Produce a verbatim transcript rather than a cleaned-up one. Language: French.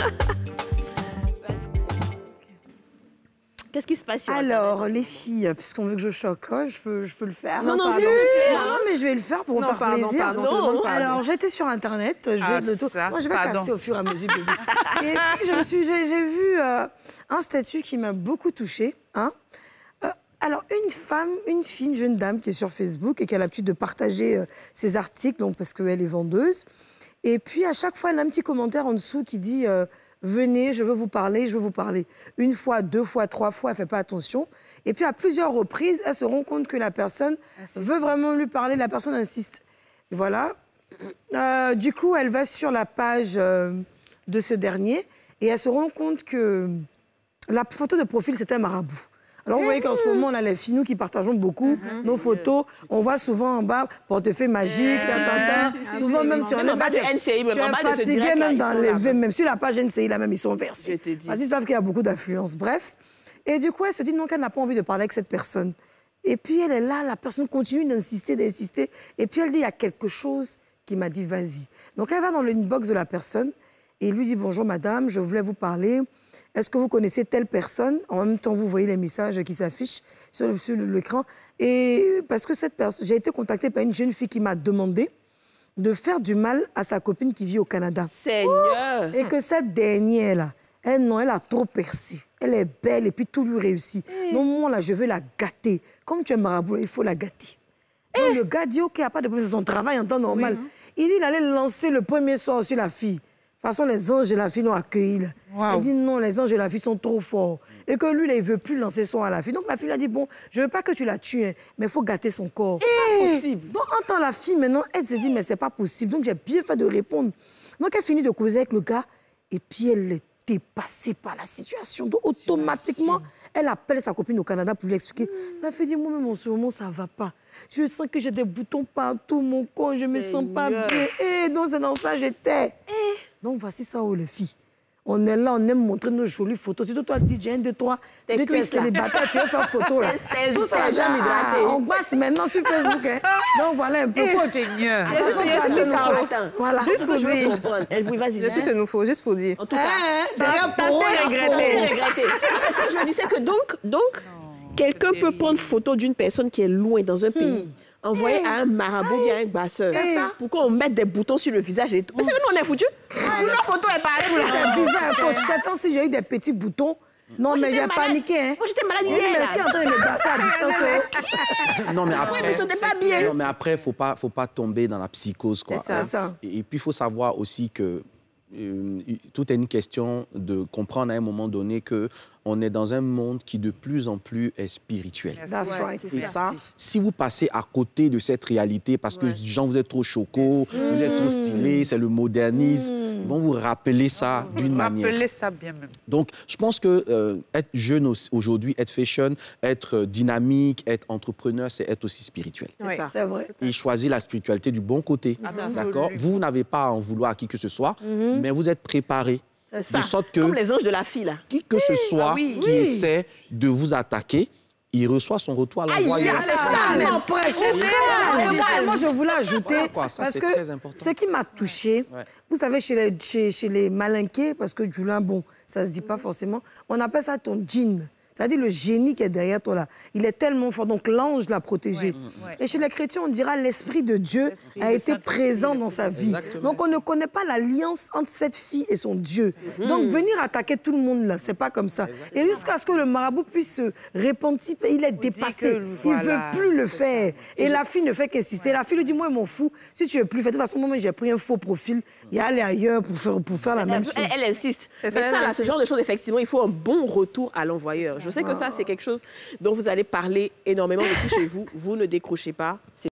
Qu'est-ce qui se passe sur Alors, Internet, les filles, puisqu'on veut que je choque, hein, je, peux, je peux le faire. Non, non, pardon. s'il te plaît. Non, mais je vais le faire pour vous Non, faire pardon, plaisir. pardon, Non, non, pardon. Alors, j'étais sur Internet, je, Ah, le tout... ça, Moi, je vais pardon. casser au fur et à mesure. Bébé. Et puis, je me suis, j'ai, j'ai vu euh, un statut qui m'a beaucoup touchée. Hein. Euh, alors, une femme, une fille, une jeune dame qui est sur Facebook et qui a l'habitude de partager euh, ses articles, donc, parce qu'elle est vendeuse. Et puis, à chaque fois, elle a un petit commentaire en dessous qui dit euh, « Venez, je veux vous parler, je veux vous parler ». Une fois, deux fois, trois fois, elle ne fait pas attention. Et puis, à plusieurs reprises, elle se rend compte que la personne insiste. veut vraiment lui parler, la personne insiste. Voilà. Euh, du coup, elle va sur la page euh, de ce dernier et elle se rend compte que la photo de profil, c'est un marabout. Alors, vous voyez qu'en ce moment, on a les filles, nous qui partageons beaucoup mm-hmm. nos photos. On voit souvent en bas, portefeuille magique, tata, tata. Souvent, même, tu enlèves pas du N C I, tu es fatigué, même dans les V, même sur la page N C I, là, même, ils sont versés. Parce qu'ils savent qu'il y a beaucoup d'influence. Bref. Et du coup, elle se dit non, qu'elle n'a pas envie de parler avec cette personne. Et puis, elle est là, la personne continue d'insister, d'insister. Et puis, elle dit, il y a quelque chose qui m'a dit, vas-y. Donc, elle va dans l'inbox de la personne et lui dit, bonjour, madame, je voulais vous parler. Est-ce que vous connaissez telle personne? En même temps, vous voyez les messages qui s'affichent sur l'écran. Et parce que cette personne, j'ai été contactée par une jeune fille qui m'a demandé de faire du mal à sa copine qui vit au Canada. Seigneur! Et que cette dernière-là, elle, non, elle a trop percé. Elle est belle et puis tout lui réussit. Mmh. Non, moi, là, je veux la gâter. Comme tu es marabout, il faut la gâter. Et mmh. le gars dit, OK, il n'y a pas de problème, c'est son travail en temps normal. Oui. Il dit, il allait lancer le premier sort sur la fille. De toute façon, les anges et la fille l'ont accueilli. Là. Wow. Il dit non, les anges et la fille sont trop forts. Et que lui, là, il ne veut plus lancer son à la fille. Donc la fille lui a dit, bon, je ne veux pas que tu la tues, hein, mais il faut gâter son corps. C'est pas possible. Donc, en tant la fille, maintenant, elle se dit, mais c'est pas possible. Donc, j'ai bien fait de répondre. Donc, elle finit de causer avec le gars. Et puis, elle est dépassée par la situation. Donc, automatiquement, elle appelle sa copine au Canada pour lui expliquer. Mm. La fille dit, moi-même, en ce moment, ça ne va pas. Je sens que j'ai des boutons partout, mon corps, je ne me sens pas bien. Et donc, c'est dans ça j'étais. Eh. Donc, voici ça, oh, les filles. On est là, on aime montrer nos jolies photos. Surtout toi, D J, un, deux, trois. Dès que tu es célibataire, tu veux faire photo, là. Tout ça, jamais hydraté. On passe maintenant sur Facebook, hein. Donc, voilà un peu. Oh, Seigneur. Voilà. Juste pour dire. Je suis ce nouveau, juste pour dire. En tout cas, d'ailleurs, pour regretter. Ce que je me dis, c'est que donc, donc quelqu'un peut prendre photo d'une personne qui est loin dans un pays. Envoyer hey. à un marabout et à un basseur. C'est ça. Pour qu'on mette des boutons sur le visage et tout. Mais c'est que nous, on est foutus. La photo est partout. C'est bizarre, coach. Cette temps, si j'ai eu des petits boutons, non, mais j'ai paniqué. Hein. Moi, j'étais malade hier. Mais qui est en train de me passer à distance? Non, mais après... Oui, mais c'était pas bien. Non, mais après, il ne faut pas, faut pas tomber dans la psychose, quoi. C'est ça. ça. Et, et puis, il faut savoir aussi que euh, tout est une question de comprendre à un moment donné que on est dans un monde qui de plus en plus est spirituel. That's right. Et ça, si vous passez à côté de cette réalité parce que, ouais. gens, vous êtes trop chocos, vous êtes trop stylés, c'est le modernisme, mmh. ils vont vous rappeler ça mmh. d'une manière. Rappeler ça bien même. Donc, je pense que euh, être jeune aujourd'hui, être fashion, être dynamique, être entrepreneur, c'est être aussi spirituel. C'est ça. C'est vrai. Et choisir la spiritualité du bon côté. D'accord? Vous n'avez pas à en vouloir à qui que ce soit, mmh. mais vous êtes préparé. Ça. De sorte que, comme les anges de la fille, là. Qui que ce soit ah, oui. qui oui. essaie de vous attaquer, il reçoit son retour à l'envoyeur. C'est ça, non, moi, je voulais ajouter, voilà, quoi, ça, parce que ce qui m'a touchée, ouais. vous savez, chez les, chez, chez les malinqués, parce que Julien, bon, ça ne se dit pas forcément, on appelle ça ton djinn. C'est-à-dire le génie qui est derrière toi, là. Il est tellement fort. Donc, l'ange l'a protégé. Ouais, ouais. Et chez les chrétiens, on dira l'Esprit de Dieu a été présent dans sa vie. Exactement. Donc, on ne connaît pas l'alliance entre cette fille et son Dieu. Mmh. Donc, venir attaquer tout le monde, là, c'est pas comme ça. Exactement. Et jusqu'à ce que le marabout puisse se repentir, il est on dépassé. Que, voilà, il veut plus le faire. Et, et la fille ne fait qu'insister. Ouais. La fille lui dit, moi, je m'en fous. Si tu veux plus faire. De toute façon, moi, j'ai pris un faux profil. Il est allé ailleurs pour faire, pour faire la elle, même elle, chose. Elle, elle insiste. Mais ça, ça là, ce genre de choses, effectivement, il faut un bon retour à l'envoyeur. Je sais que ça, c'est quelque chose dont vous allez parler énormément depuis chez vous. Vous ne décrochez pas.